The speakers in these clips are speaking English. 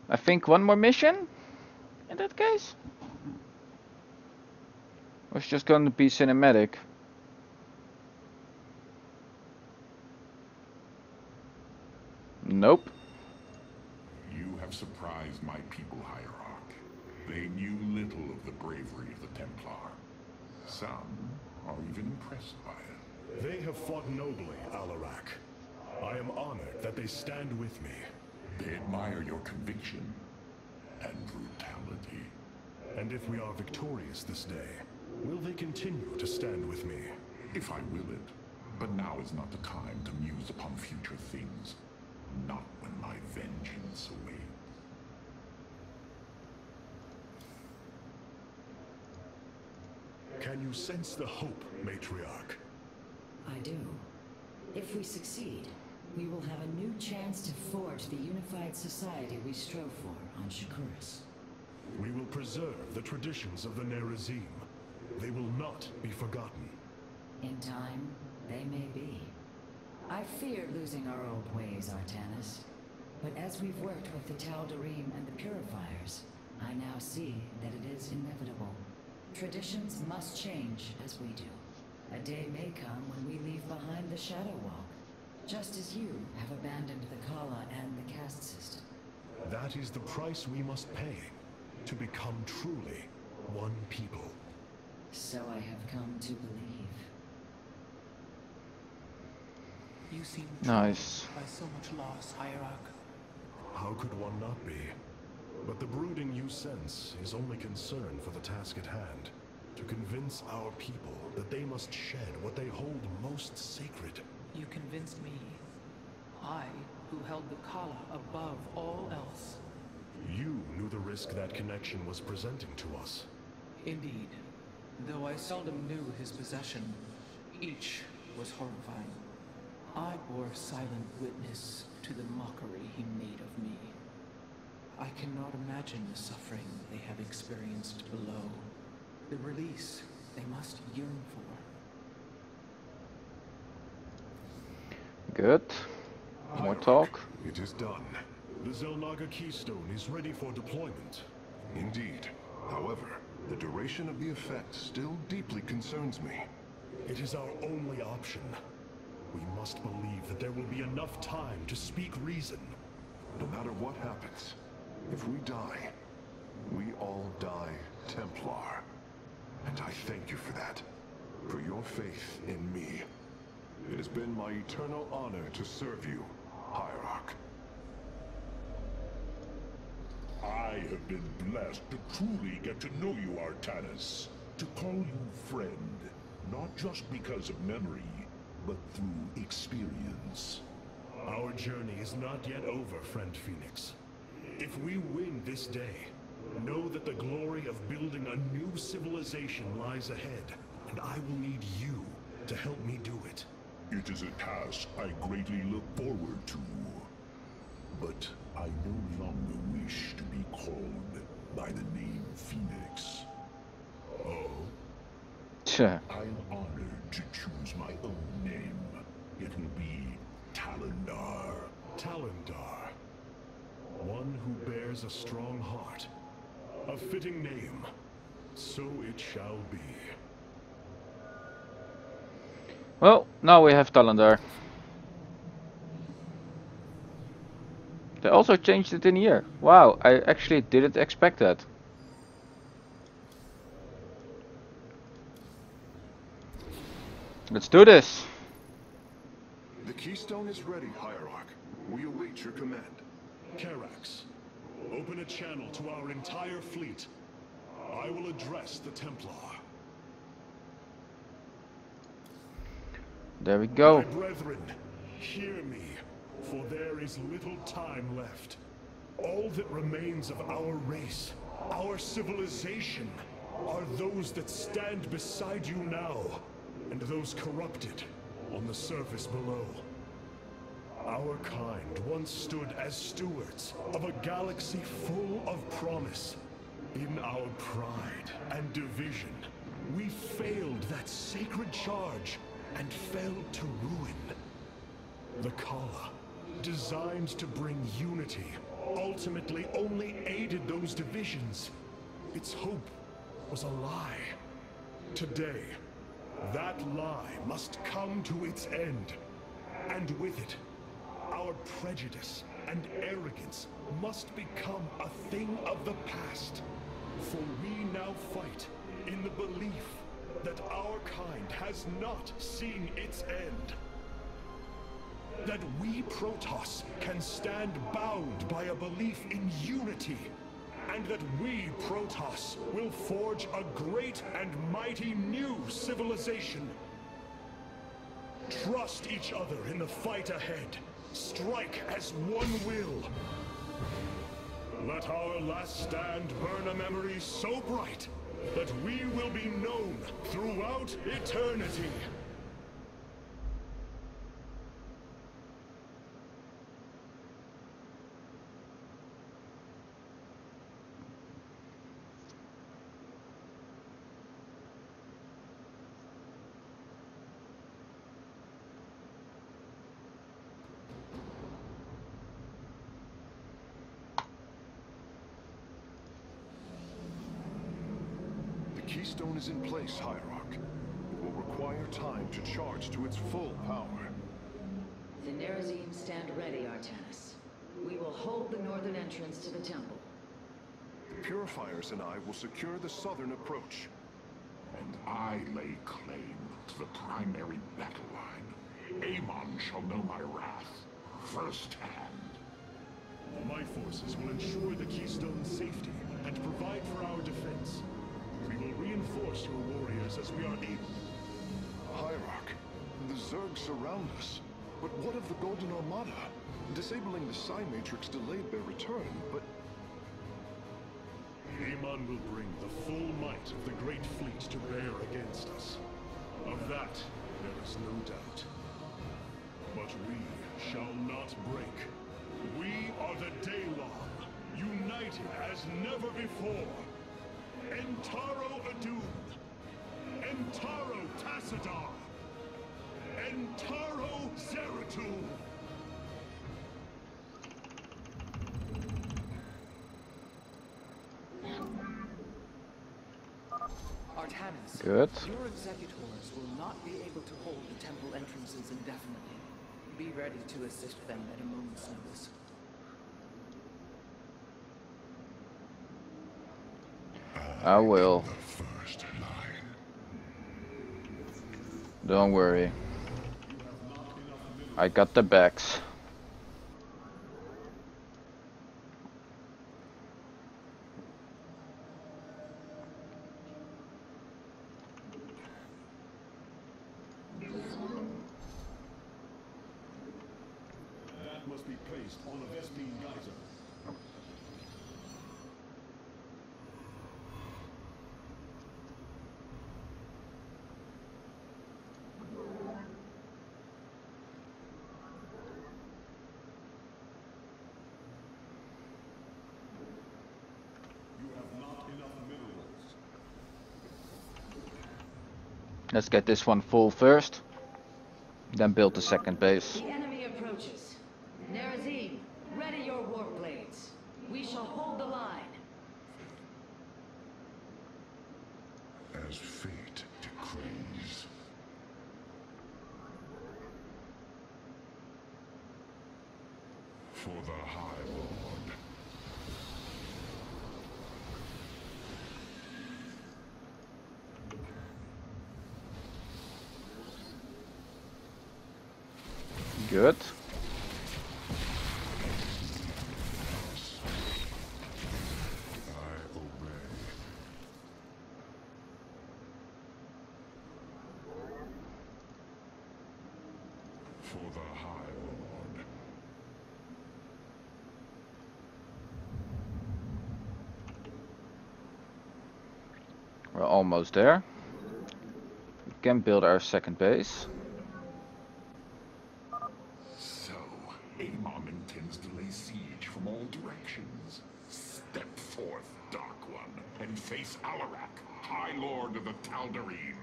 I think one more mission in that case. Or it's just going to be cinematic. Nope. You have surprised my people, Hierarch. They knew little of the bravery of the Templar. Some are even impressed by it. They have fought nobly, Alarak. I am honored that they stand with me. They admire your conviction and brutality. And if we are victorious this day, will they continue to stand with me? If I will it. But now is not the time to muse upon future things. Not when my vengeance awaits. Can you sense the hope, Matriarch? I do. If we succeed, we will have a new chance to forge the unified society we strove for on Shakuras. We will preserve the traditions of the Nerazim. They will not be forgotten. In time, they may be. I fear losing our old ways, Artanis. But as we've worked with the Tal'Darim and the Purifiers, I now see that it is inevitable. Traditions must change as we do. A day may come when we leave behind the Shadow Walk, just as you have abandoned the Khala and the caste system. That is the price we must pay, to become truly one people. So I have come to believe. You seem Nice. by so much loss, Hierarch. How could one not be? But the brooding you sense is only concern for the task at hand. To convince our people that they must shed what they hold most sacred. You convinced me. I, who held the Khala above all else. You knew the risk that connection was presenting to us. Indeed. Though I seldom knew his possession, each was horrifying. I bore silent witness to the mockery he made of me. I cannot imagine the suffering they have experienced below. The release they must yearn for. Good. More talk. It is done. The Xel'Naga Keystone is ready for deployment. Indeed. However, the duration of the effect still deeply concerns me. It is our only option. We must believe that there will be enough time to speak reason. No matter what happens, if we die, we all die Templar. And I thank you for that. For your faith in me. It has been my eternal honor to serve you, Hierarch. I have been blessed to truly get to know you, Artanis. To call you friend, not just because of memory, but through experience. Our journey is not yet over, friend Phoenix. If we win this day, know that the glory of building a new civilization lies ahead, and I will need you to help me do it. It is a task I greatly look forward to. But I no longer wish to be called by the name Phoenix. Oh? Tja. I am honored to choose my own name. It will be Talendar. Talendar. One who bears a strong heart. A fitting name. So it shall be. Well, now we have Talendar. They also changed it in here. Wow, I actually didn't expect that. Let's do this. The Keystone is ready, Hierarch. We await your command. Karax, open a channel to our entire fleet. I will address the Templar. There we go. My brethren, hear me, for there is little time left. All that remains of our race, our civilization, are those that stand beside you now, and those corrupted on the surface below. Our kind once stood as stewards of a galaxy full of promise. In our pride and division, we failed that sacred charge and fell to ruin. The Khala, designed to bring unity ultimately only aided those divisions. Its hope was a lie. Today, that lie must come to its end. And with it, our prejudice and arrogance must become a thing of the past. For we now fight in the belief that our kind has not seen its end. That we Protoss can stand bound by a belief in unity. And that we Protoss will forge a great and mighty new civilization. Trust each other in the fight ahead. Strike as one will. Let our last stand burn a memory so bright that we will be known throughout eternity. The keystone is in place, Hierarch. It will require time to charge to its full power. The Nerazim stand ready, Artanis. We will hold the northern entrance to the temple. The Purifiers and I will secure the southern approach. And I lay claim to the primary battle line. Amon shall know my wrath firsthand. My forces will ensure the keystone's safety and provide for our defense. We will reinforce your warriors as we are able. Hierarch, the Zerg surround us. But what of the Golden Armada? Disabling the Psi Matrix delayed their return, but... Amon will bring the full might of the Great Fleet to bear against us. Of that, there is no doubt. But we shall not break. We are the Daylon, united as never before. Entaro Adun, Entaro Tassadar, Entaro Zeratul. Artanis, Good. your executors will not be able to hold the temple entrances indefinitely. Be ready to assist them at a moment's notice. I will. The first line. Don't worry. I got the backs. That must be placed on a Vespene geyser. You have not enough minerals. Let's get this one full first. Then build the second base. The enemy approaches. Nerazim, ready your warp blades. We shall hold the line. As fate decrees. For the High Lord. Good. I obey. For the High Lord. We're almost there. We can build our second base. So, Amon intends to lay siege from all directions. Step forth, Dark One, and face Alarak, High Lord of the Tal'Darim.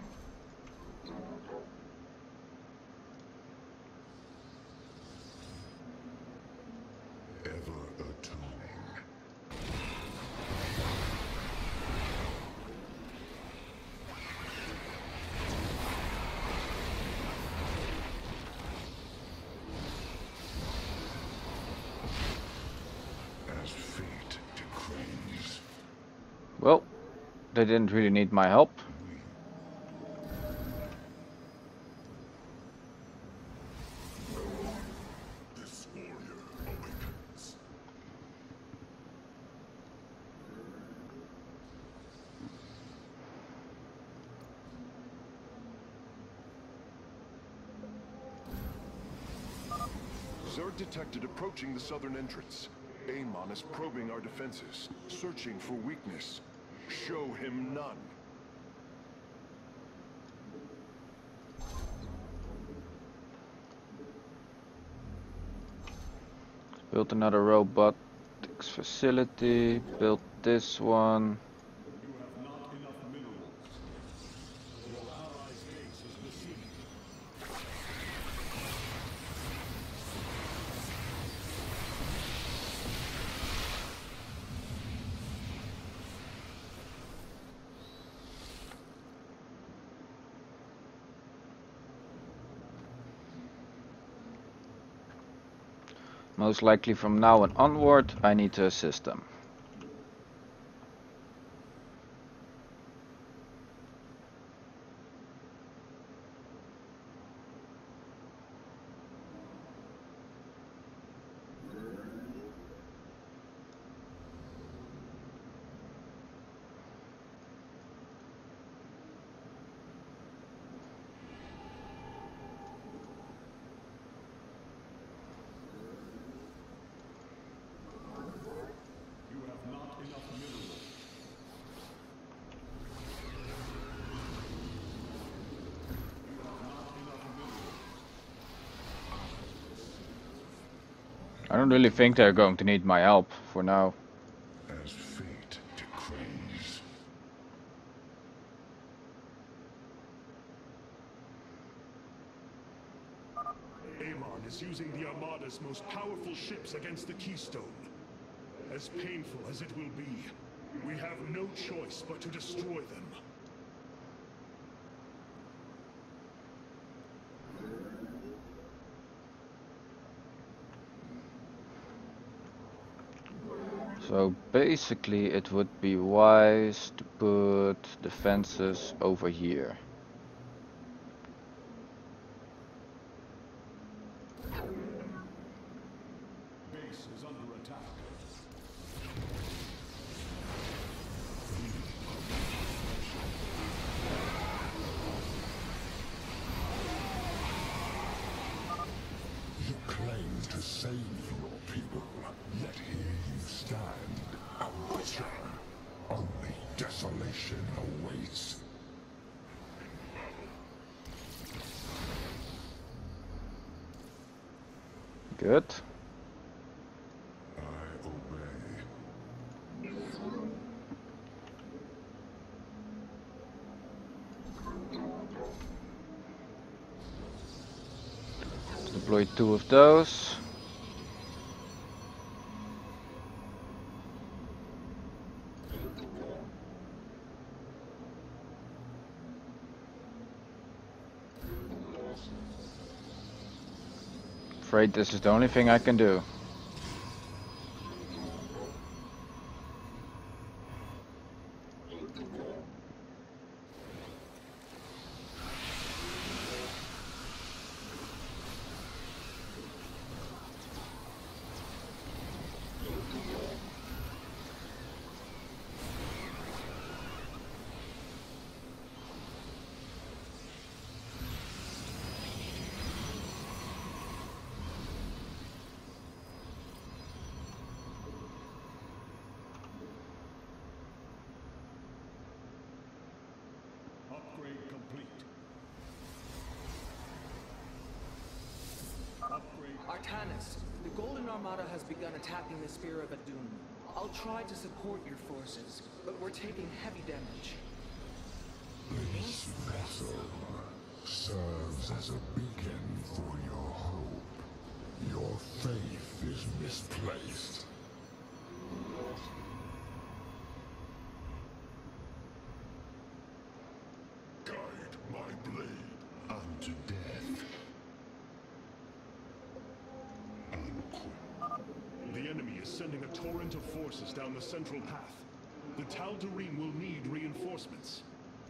Ever attuned. Well, they didn't really need my help. This warrior awakens. Zerg detected approaching the southern entrance. Amon is probing our defenses, searching for weakness. Show him none. Built another robotics facility. Built this one. You have not enough minerals. Your allies' base is besieged. Most likely from now on onward, I need to assist them. You have not enough minerals. You have not enough minerals. I don't really think they're going to need my help for now. As fate decrees. Amon is using the Armada's most powerful ships against the Keystone. As painful as it will be, we have no choice but to destroy them. So basically it would be wise to put defenses over here. Base is under attack. You claim to save your people, yet here you stand, a witcher. Only desolation awaits. Good. I obey. Deploy 2 of those. Afraid this is the only thing I can do. Upgrade complete. Upgrade. Artanis, the Golden Armada has begun attacking the Spear of Adun. I'll try to support your forces, but we're taking heavy damage. This vessel serves as a beacon for your hope. Your faith is misplaced. Guide my blade unto death. The enemy is sending a torrent of forces down the central path. The Tal'Darim will need reinforcements.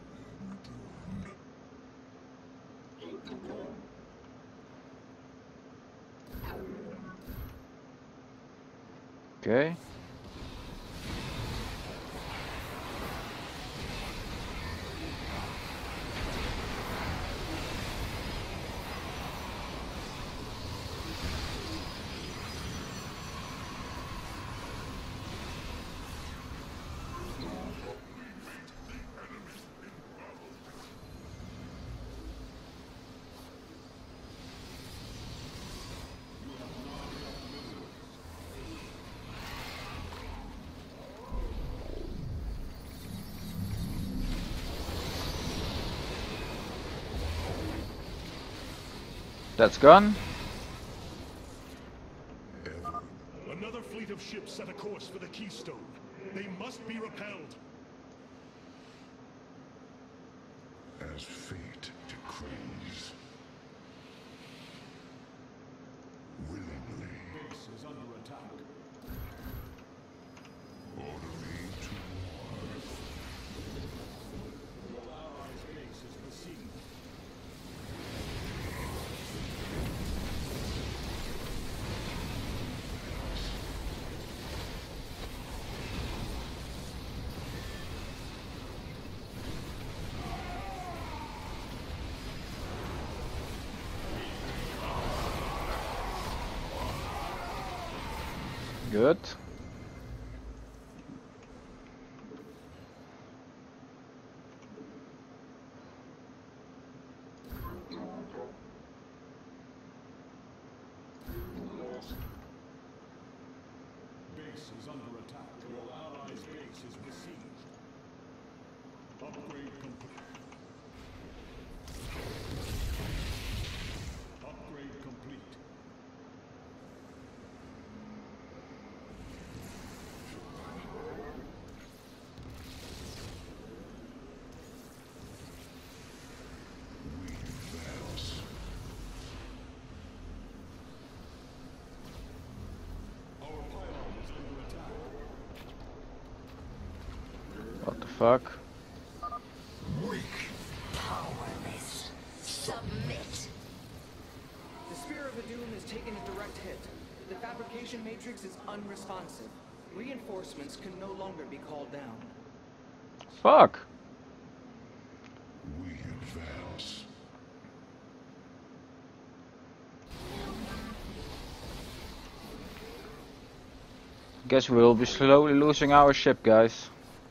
Okay. That's gone. Another fleet of ships set a course for the Keystone. They must be repelled. As fate decrees. Willingly. Base is under attack. Order me to war. Your allies' base is besieged. Good. Base is under attack. Your allies' base is besieged. Upgrade complete. Upgrade complete. We advance. Our pylon is under attack. What the fuck? Weak, powerless. Submit. The Spear of Adun has taken a direct hit. The fabrication matrix is unresponsive. Reinforcements can no longer be called down. Fuck. We advance. Guess we'll be slowly losing our ship, guys.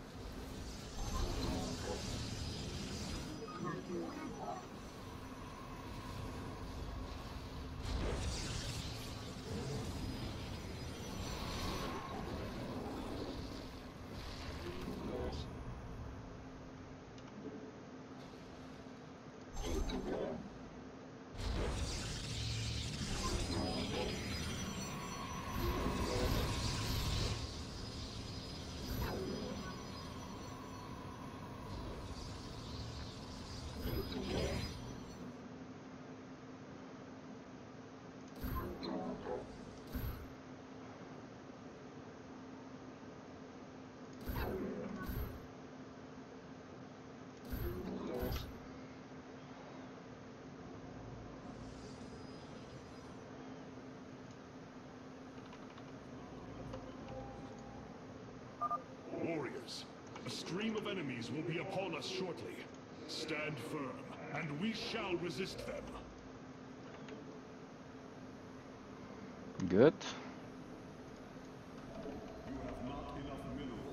Warriors, a stream of enemies will be upon us shortly. Stand firm, and we shall resist them. Good. You have not enough mineral.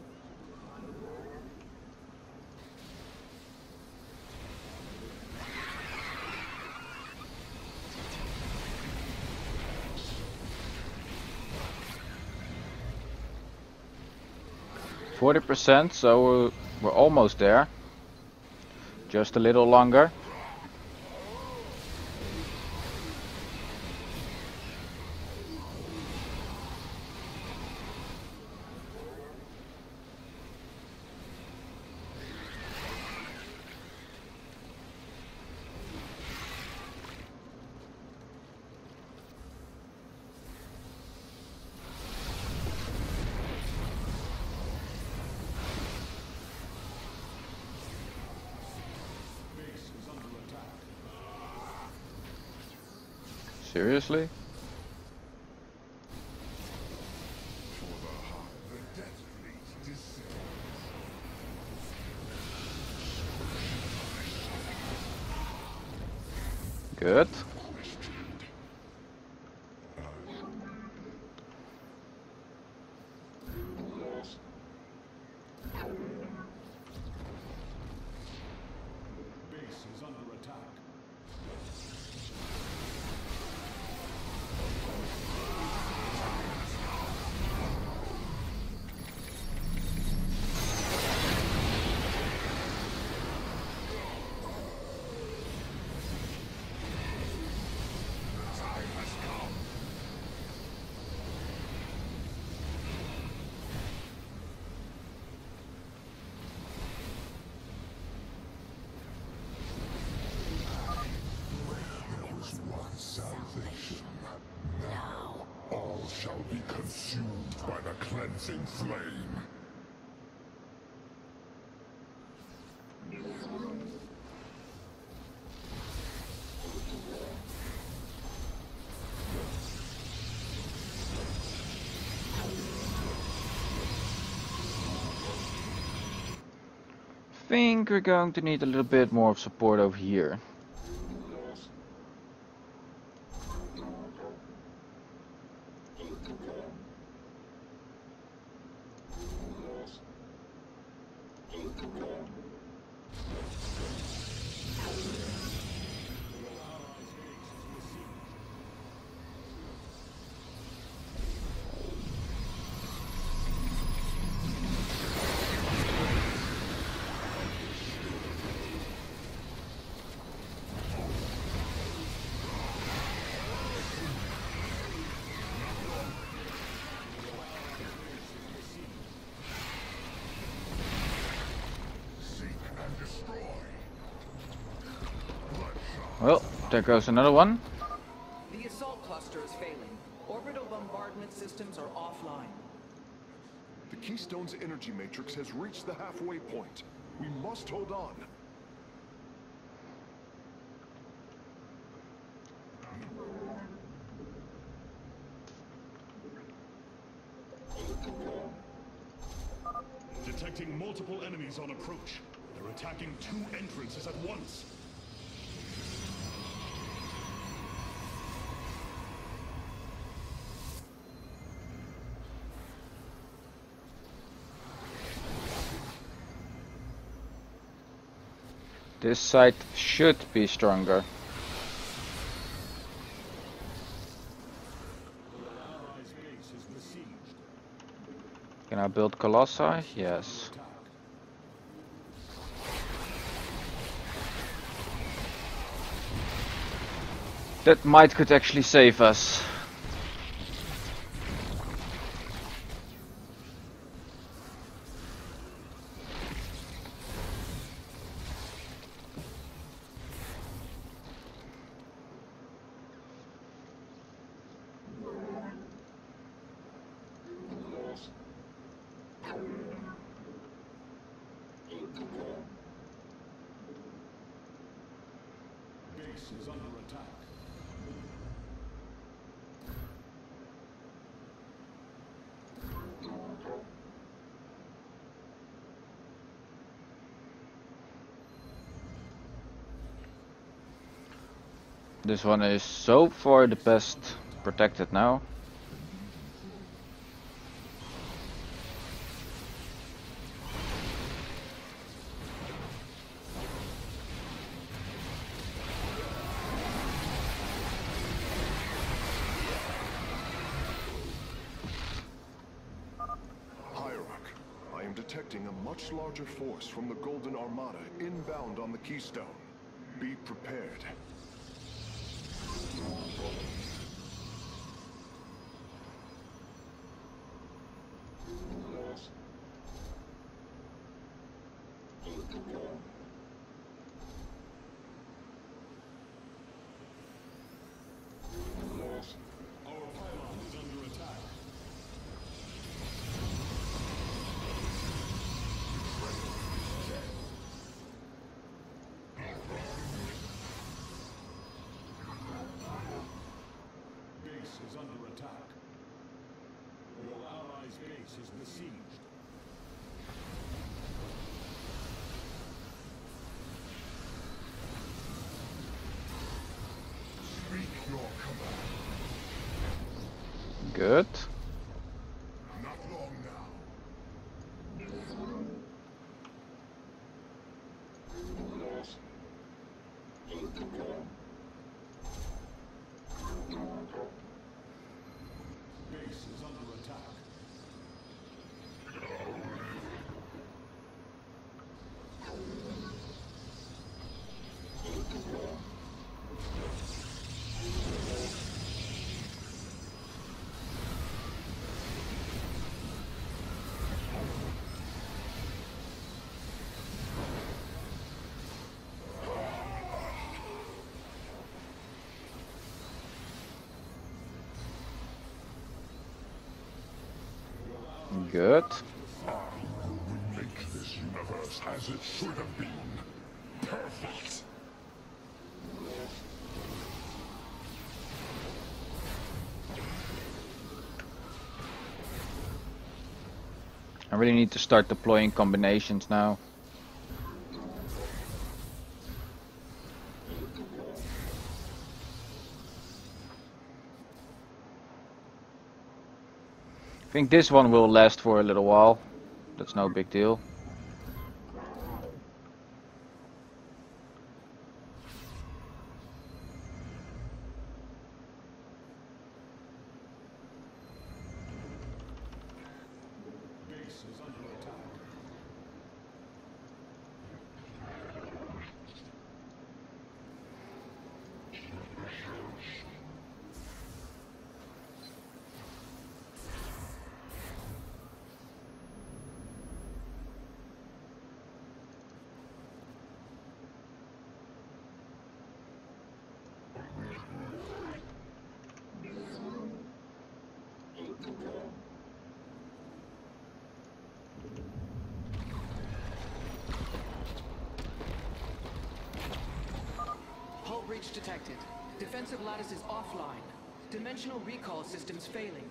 40%, so we're almost there. Just a little longer. Seriously? Good. Base is under attack. Salvation. Now, all shall be consumed by the cleansing flame. Think we're going to need a little bit more of support over here. Well, there goes another one. The assault cluster is failing. Orbital bombardment systems are offline. The Keystone's energy matrix has reached the halfway point. We must hold on. Detecting multiple enemies on approach. They're attacking 2 entrances at once. This side should be stronger. Can I build Colossi? Yes. That might could actually save us. Base is under attack. This one is so far the best protected now. Hierarch, I am detecting a much larger force from the Golden Armada inbound on the Keystone. Be prepared. Our pylon is under attack. base is under attack. Your allies' base is besieged. Speak your command. Good. Not long now. Base is under attack. Good. Make this universe as it should have been. Perfect. I really need to start deploying combinations now. I think this one will last for a little while. That's no big deal. Base is under attack. Hull breach detected. Defensive lattice is offline. Dimensional recall systems failing.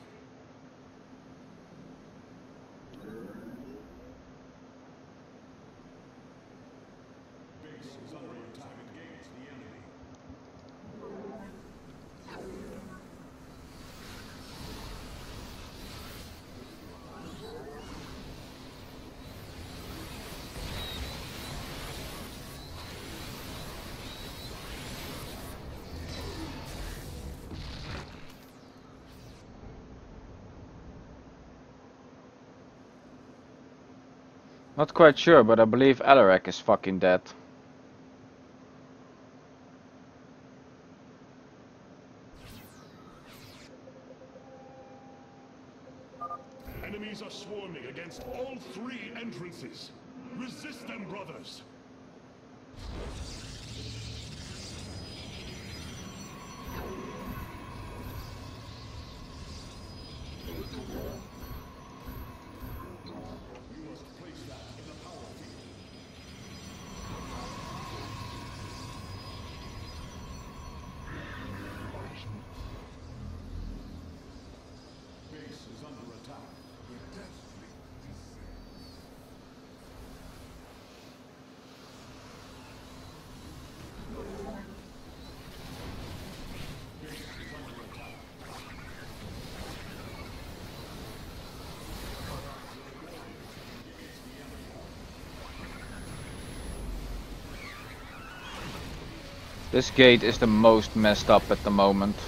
Base is under attack. Engage the enemy. Not quite sure, but I believe Alarak is fucking dead. Enemies are swarming against all three entrances. Resist them, brothers. We must place that in a power field. Base is under attack. The Death Fleet descends. Base is under attack. This gate is the most messed up at the moment.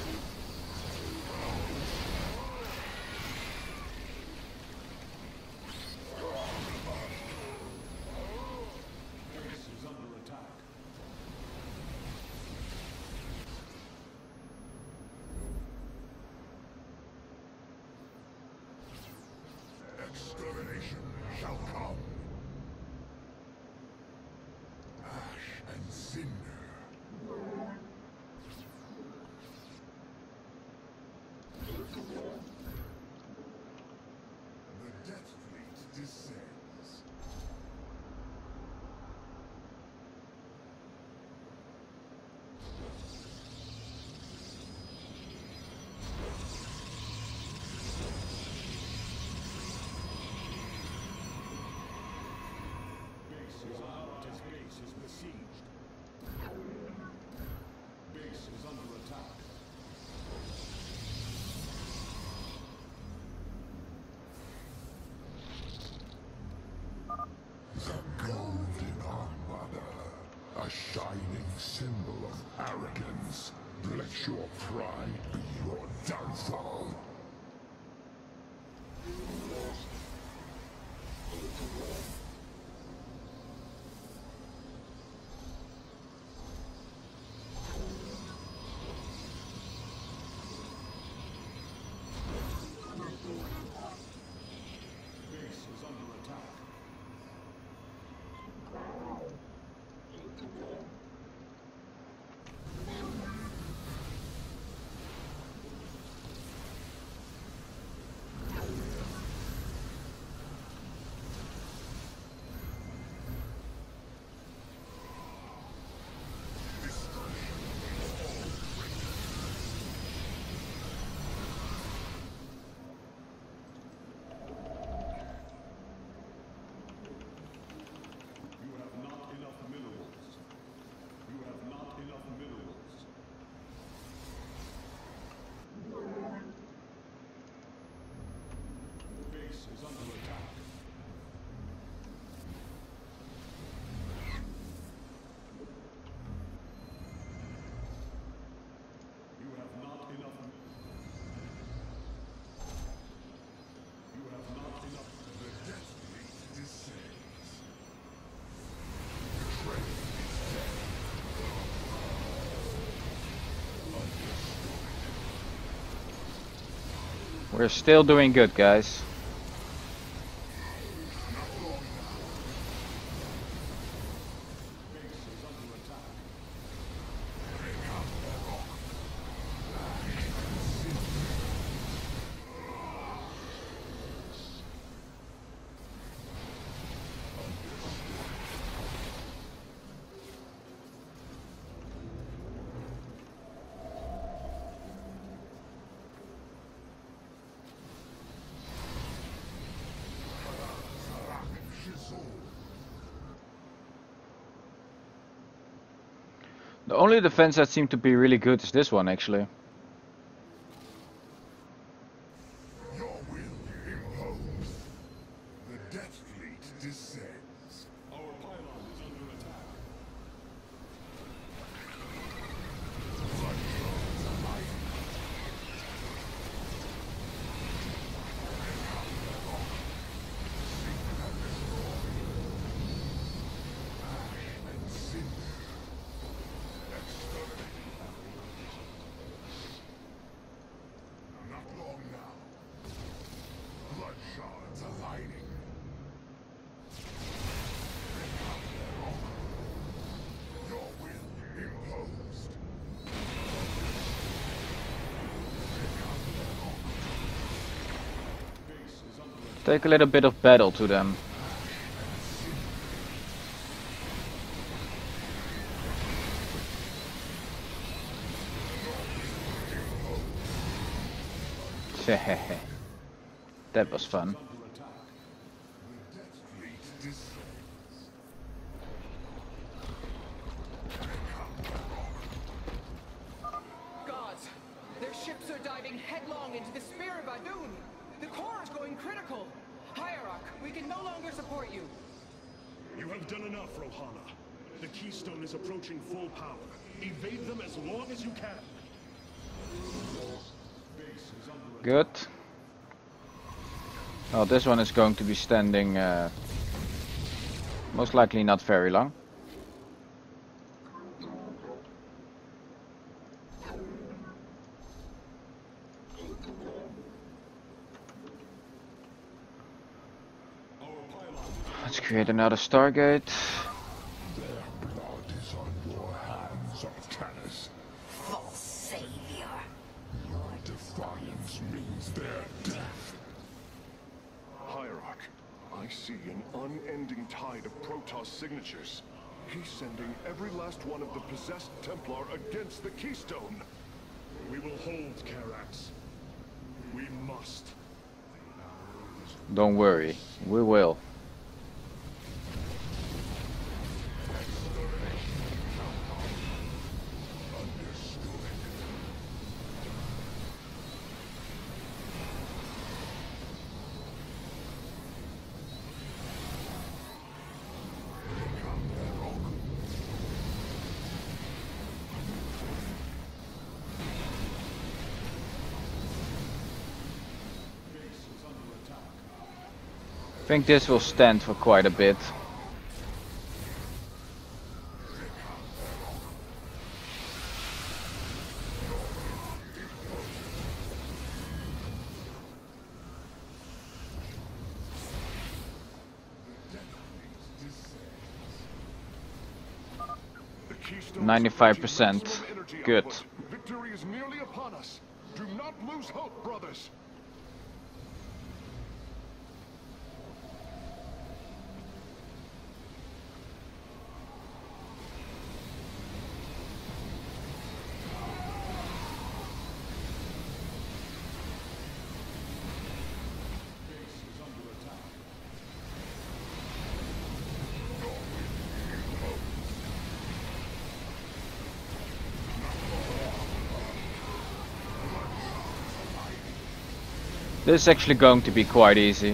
Base is under attack. Extermination shall come. Ash and cinder. The Death Fleet descends. We're still doing good, guys. The only defense that seemed to be really good is this one, actually. Your will impose. The Death Fleet descends. Our pylon is under attack. Not long now. Blood shards aligning. Your will imposed. Take a little bit of battle to them. That was fun. Gods, their ships are diving headlong into the Spear of Adun. The core is going critical. Hierarch, we can no longer support you. You have done enough, Rohana. The Keystone is approaching full power. Evade them as long as you can. Good. Well, this one is going to be standing most likely not very long. Let's create another Stargate. Their blood is on your hands, Artanis. False savior. Your defiance means their death. Hierarch, I see an unending tide of Protoss signatures. He's sending every last one of the possessed Templar against the Keystone. We will hold Karax. We must. Don't worry, we will. I think this will stand for quite a bit. The Keystone 95%. Good. Victory is nearly upon us. Do not lose hope, brothers. This is actually going to be quite easy.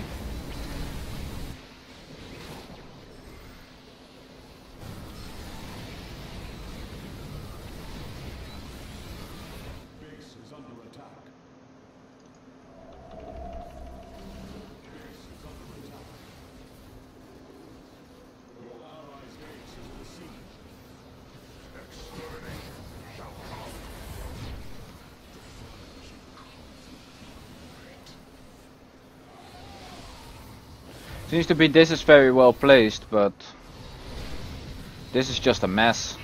Seems to be this is very well placed, but this is just a mess.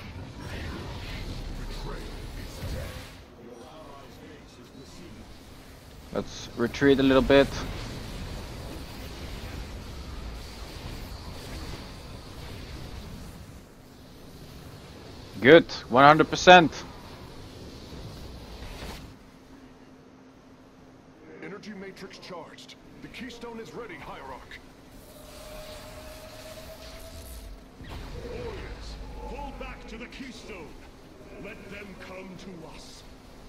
Let's retreat a little bit. Good, 100%. Energy matrix charged. The keystone is ready, Hierarch. Warriors, pull back to the keystone. Let them come to us.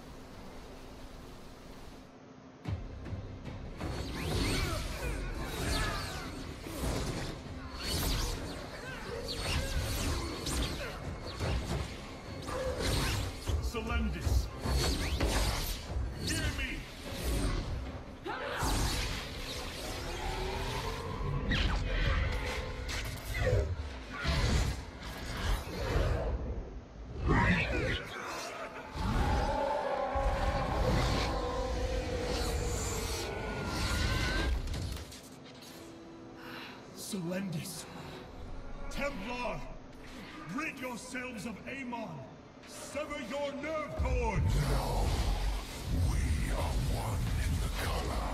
Selendis, hear me! Selendis, Templar, rid yourselves of Amon. Sever your nerve cords! No. We are one in the color.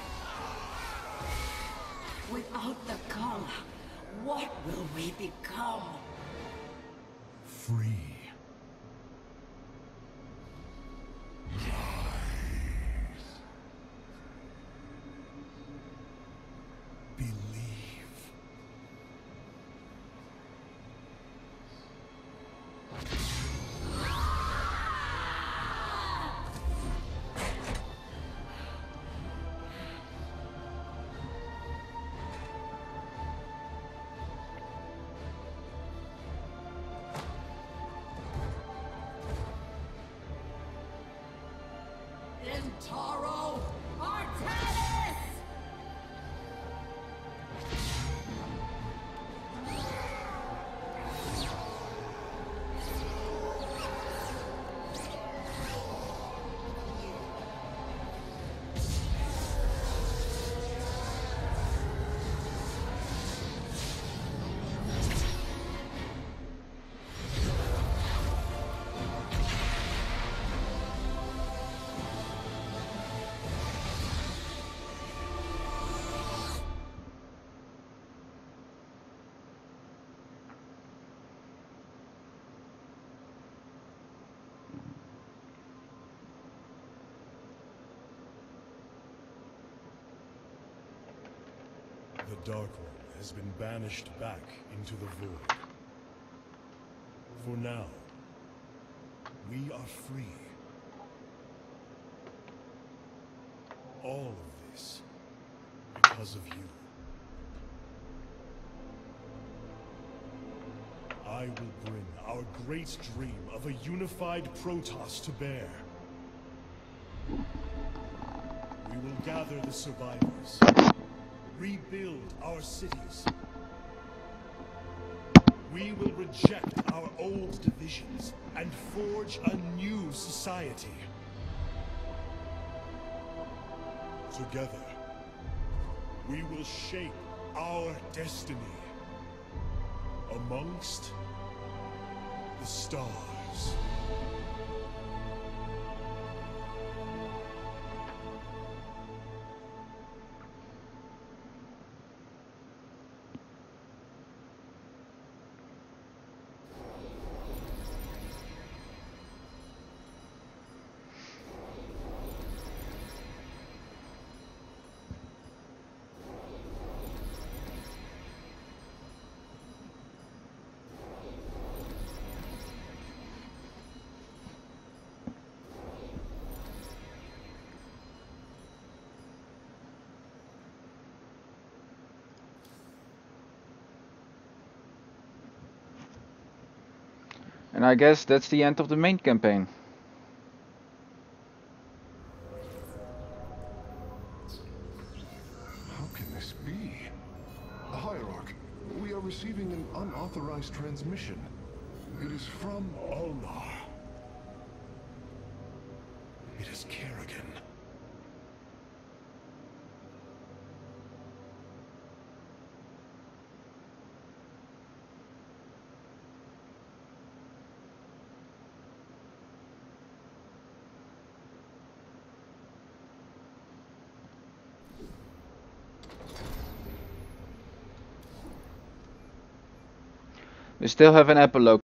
Without the color, what will we become? Free. Believe. Intaro Artanis! The Dark One has been banished back into the void. For now, we are free. All of this because of you. I will bring our great dream of a unified Protoss to bear. We will gather the survivors. Rebuild our cities. We will reject our old divisions and forge a new society. Together, we will shape our destiny amongst the stars. And I guess that's the end of the main campaign. How can this be? Hierarch, we are receiving an unauthorized transmission. It is from Ulnar. It is Kerrigan. We still have an epilogue.